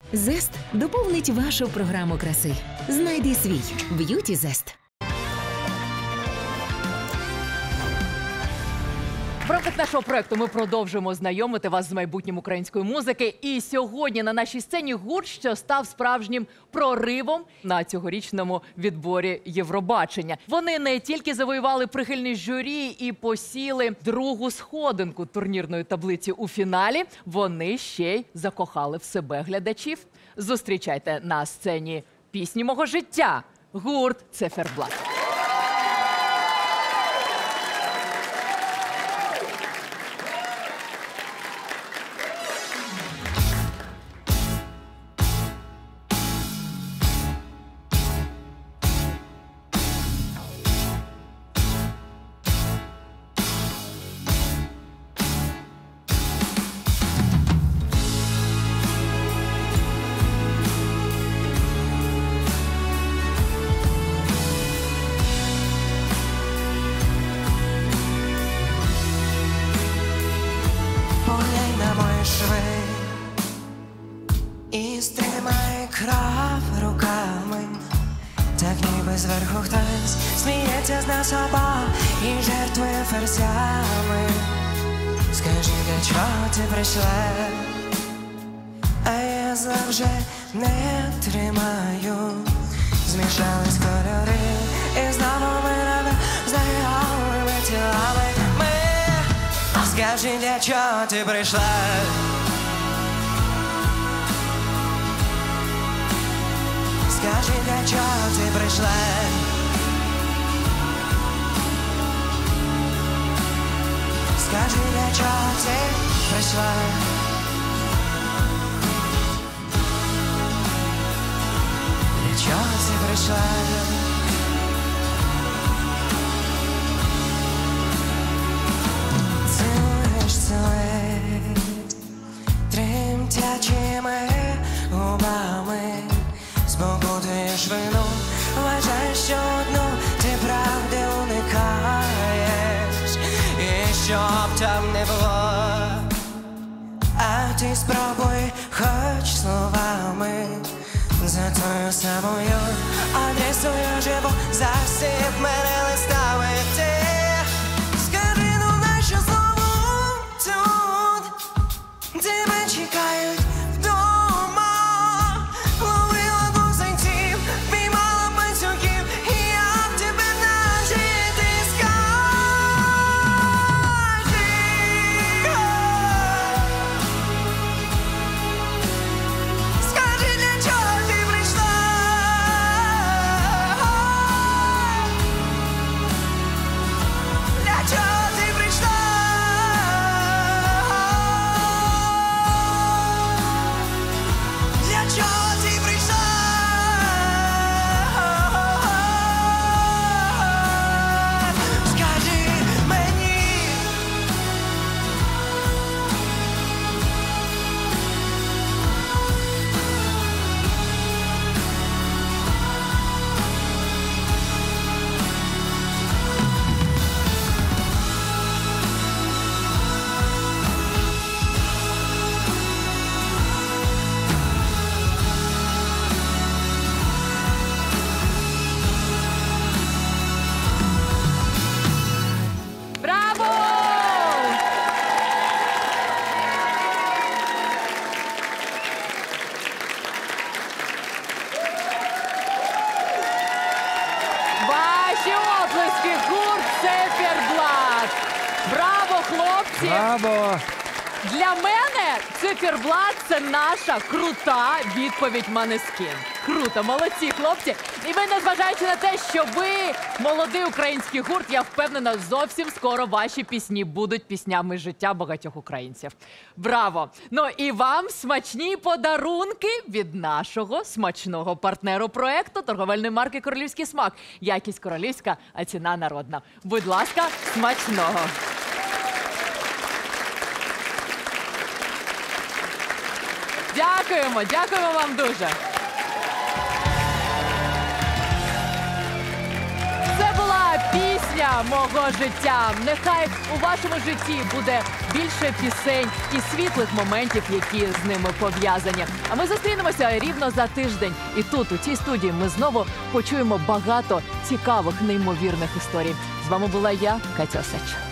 Зест доповнить вашу програму краси. Знайди свій Б'юті Зест. В рамках нашого проєкту ми продовжуємо знайомити вас з майбутнім української музики. І сьогодні на нашій сцені гурт, що став справжнім проривом на цьогорічному відборі Євробачення. Вони не тільки завоювали прихильність журі і посіли другу сходинку турнірної таблиці у фіналі, вони ще й закохали в себе глядачів. Зустрічайте на сцені пісні мого життя. Гурт «Циферблат». І стримай кров руками, так ніби зверху хтось сміється з нас обох і жертвує ферзями. Скажи, для чого ти прийшла, а я зла вже не тримаю. Змішались кольори і знову ми знайомими тілами. Скажи, для чого ти прийшла, скажи, для чого ти прийшла, скажи, для чого ти прийшла, для чого ти прийшла. Цілуєш тремтячими губами, спокутуєш вину, вважаєш, що одну ти правди уникаєш, і щоб там не було, а ти спробуй хоч словами за твою самою адресою живу, засип мене листами ти. Скажи, ну нащо знову тут тебе чекають вдома? Ловила гусенців, піймала пацюків, і я в тебе нажити. Скажи, для чого ти прийшла, для чого ти прийшла, для чого ти прийшла, скажи мені. Браво! Ваші оплески, гурт «Циферблат». Браво, хлопці! Браво! Для мене «Циферблат» – це наша крута відповідь Måneskin. Круто, молодці, хлопці. І ви, незважаючи на те, що ви молодий український гурт, я впевнена, зовсім скоро ваші пісні будуть піснями життя багатьох українців. Браво! Ну і вам смачні подарунки від нашого смачного партнеру проекту торговельної марки «Королівський смак». Якість королівська, а ціна народна. Будь ласка, смачного! Дякуємо, дякуємо вам дуже. Це була пісня мрія мого життя. Нехай у вашому житті буде більше пісень і світлих моментів, які з ними пов'язані. А ми зустрінемося рівно за тиждень. І тут, у цій студії, ми знову почуємо багато цікавих, неймовірних історій. З вами була я, Катя Осадча.